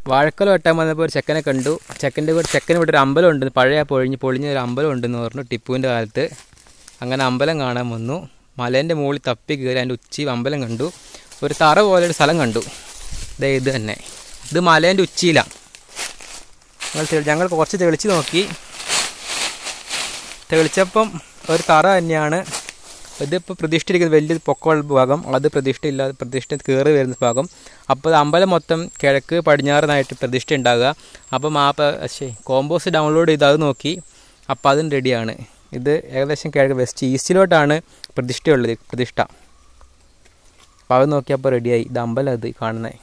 വാഴക്കൊല വെട്ടാൻ വന്നപ്പോൾ ഒരു ചെക്കനെ കണ്ടു. ചെക്കൻ്റെ ഇവിടെ ഒരു അമ്പലമുണ്ട്, പഴയ പൊളിഞ്ഞൊരു അമ്പലം ഉണ്ടെന്ന് പറഞ്ഞു ടിപ്പുവിൻ്റെ കാലത്ത്. അങ്ങനെ അമ്പലം കാണാൻ വന്നു. മലേൻ്റെ മുകളിൽ തപ്പി കയറി അതിൻ്റെ ഉച്ചി അമ്പലം കണ്ടു. ഒരു തറ പോലെ ഒരു സ്ഥലം കണ്ടു. ഇത് തന്നെ, ഇത് മലേൻ്റെ ഉച്ചിയിലാണ്. ഞങ്ങൾ കുറച്ച് തെളിച്ച് നോക്കി. തെളിച്ചപ്പം ഒരു തറ തന്നെയാണ്. ഇതിപ്പോൾ പ്രതിഷ്ഠിച്ചിരിക്കുന്നത് വലിയ പൊക്കമുള്ള ഭാഗം, അത് പ്രതിഷ്ഠ കയറി വരുന്ന ഭാഗം. അപ്പോൾ അമ്പലം മൊത്തം കിഴക്ക് പടിഞ്ഞാറനായിട്ട് പ്രതിഷ്ഠ ഉണ്ടാകുക. അപ്പം കോമ്പോസ് ഡൗൺലോഡ് ചെയ്ത് അത് നോക്കി. അപ്പോൾ അതും റെഡിയാണ്. ഇത് ഏകദേശം കിഴക്ക് വെസ്റ്റ് ഈസ്റ്റിലോട്ടാണ് പ്രതിഷ്ഠയുള്ളത്. അപ്പോൾ അത് നോക്കിയപ്പോൾ റെഡിയായി. ഇത് അമ്പലം അത് കാണുന്നത്.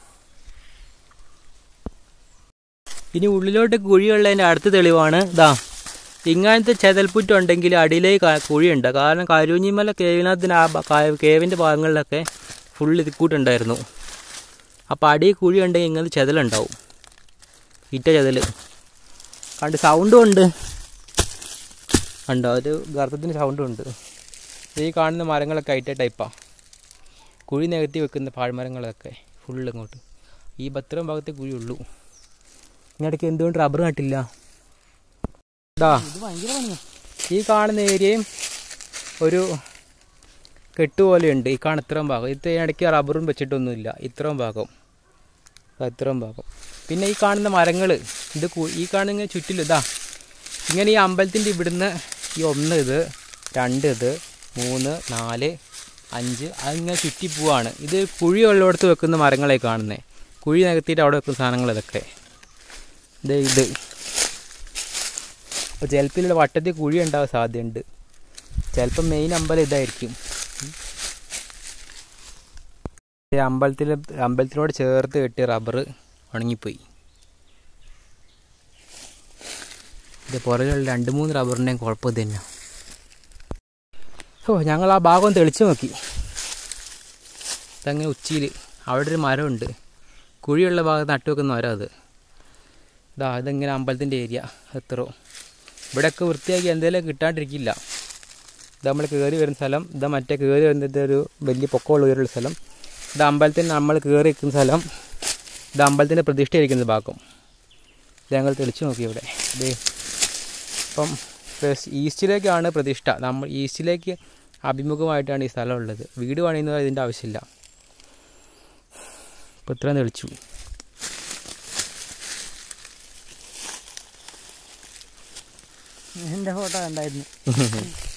ഇനി ഉള്ളിലോട്ട് കുഴിയുള്ളതിൻ്റെ അടുത്ത തെളിവാണ് ഇങ്ങനത്തെ ചെതൽപ്പുറ്റുണ്ടെങ്കിൽ അടിയിലേക്ക് കുഴിയുണ്ട്. കാരണം കരുഞ്ഞിമല കേവിനകത്തിന് കേവിൻ്റെ ഭാഗങ്ങളിലൊക്കെ ഫുള്ള് ഇതിക്കൂട്ടുണ്ടായിരുന്നു. അപ്പോൾ അടിയിൽ കുഴി ഉണ്ടെങ്കിൽ ഇങ്ങനത്തെ ചെതലുണ്ടാവും, ഇറ്റ ചെതൽ. കണ്ട് സൗണ്ടും ഉണ്ട്, ഉണ്ടോ ഒരു ഗർത്തത്തിന് സൗണ്ടും ഉണ്ട്. ഈ കാണുന്ന മരങ്ങളൊക്കെ ഐറ്റ ടൈപ്പാണ്. കുഴി നികത്തി വെക്കുന്ന പാഴ്മരങ്ങളൊക്കെ ഫുള്ള് ഇങ്ങോട്ട് ഈ ഇത്രയും ഭാഗത്തെ കുഴിയുള്ളൂ. ഇതിനിടയ്ക്ക് എന്തുകൊണ്ട് റബ്ബർ നട്ടില്ല? ഈ കാണുന്ന ഏരിയയും ഒരു കെട്ടുപോലെയുണ്ട്. ഈ കാണുന്ന ഇത്രയും ഭാഗം, ഇതിനിടയ്ക്ക് റബ്ബറും വെച്ചിട്ടൊന്നുമില്ല. ഇത്രയും ഭാഗം. പിന്നെ ഈ കാണുന്ന മരങ്ങൾ ഈ കാണുന്ന ചുറ്റിലും ഇങ്ങനെ ഈ അമ്പലത്തിൻ്റെ ഇവിടുന്ന് ഈ 1 ഇത് 2 ഇത് 3 4 5 അതിങ്ങനെ ചുറ്റി പോവാണ്. ഇത് കുഴി ഉള്ളിടത്ത് വെക്കുന്ന മരങ്ങളെ കാണുന്നത്. കുഴി നികത്തിയിട്ട് അവിടെ വെക്കുന്ന സാധനങ്ങൾ ഇതൊക്കെ. ഇത് അപ്പോൾ ചിലപ്പോൾ വട്ടത്തിൽ കുഴി ഉണ്ടാവാൻ സാധ്യതയുണ്ട്. ചിലപ്പം മെയിൻ അമ്പലം ഇതായിരിക്കും. അമ്പലത്തിനോട് ചേർത്ത് കെട്ടിയ റബ്ബർ ഉണങ്ങിപ്പോയി. ഇത് പുറകിലുള്ള 2-3 റബ്ബറിൻ്റെയും കുഴപ്പം തന്നെ. ഞങ്ങൾ ആ ഭാഗം തെളിച്ച് നോക്കി. ഇതങ്ങനെ ഉച്ചിയിൽ അവിടെ ഒരു മരമുണ്ട്, കുഴിയുള്ള ഭാഗത്ത് നട്ടു വെക്കുന്ന മരം. ഇതെങ്ങനെ അമ്പലത്തിൻ്റെ ഏരിയ എത്രയോ. ഇവിടെയൊക്കെ വൃത്തിയാക്കി എന്തെങ്കിലും കിട്ടാണ്ടിരിക്കില്ല. ഇത് നമ്മൾ കയറി വരുന്ന സ്ഥലം, മറ്റേ കയറി വരുന്നത് ഒരു വലിയ പൊക്കമുള്ള ഉയരുള്ള സ്ഥലം. ഇത് അമ്പലത്തിന് നമ്മൾ കയറി നിൽക്കുന്ന സ്ഥലം. ഇത് അമ്പലത്തിൻ്റെ പ്രതിഷ്ഠയിരിക്കുന്ന ഭാഗം. ഇത് ഞങ്ങൾ തെളിച്ച് നോക്കി ഇവിടെ. ഇപ്പം ഈസ്റ്റിലേക്കാണ് പ്രതിഷ്ഠ. നമ്മൾ ഈസ്റ്റിലേക്ക് അഭിമുഖമായിട്ടാണ് ഈ സ്ഥലം ഉള്ളത്. വീട് പണിയുന്നത് ഇതിൻ്റെ ആവശ്യമില്ല. ഇപ്പോൾ ഇത്രയും തെളിച്ചു. എൻ്റെ ഫോട്ടോ ഉണ്ടായിരുന്നു.